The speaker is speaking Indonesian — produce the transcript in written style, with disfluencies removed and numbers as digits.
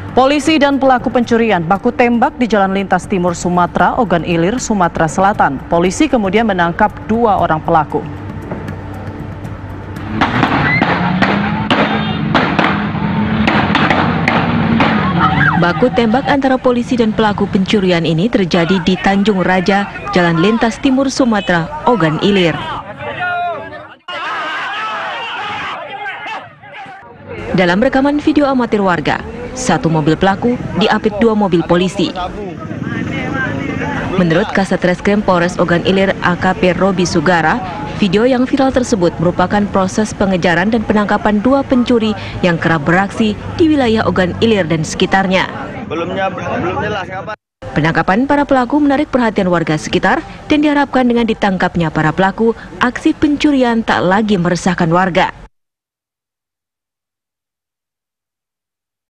Polisi dan pelaku pencurian baku tembak di Jalan Lintas Timur Sumatera, Ogan Ilir, Sumatera Selatan. Polisi kemudian menangkap 2 orang pelaku. Baku tembak antara polisi dan pelaku pencurian ini terjadi di Tanjung Raja, Jalan Lintas Timur Sumatera, Ogan Ilir. Dalam rekaman video amatir warga, satu mobil pelaku diapit 2 mobil polisi. Menurut Kasat Reskrim Polres Ogan Ilir AKP Robi Sugara, video yang viral tersebut merupakan proses pengejaran dan penangkapan 2 pencuri yang kerap beraksi di wilayah Ogan Ilir dan sekitarnya. Belum jelas kapan. Penangkapan para pelaku menarik perhatian warga sekitar dan diharapkan dengan ditangkapnya para pelaku, aksi pencurian tak lagi meresahkan warga.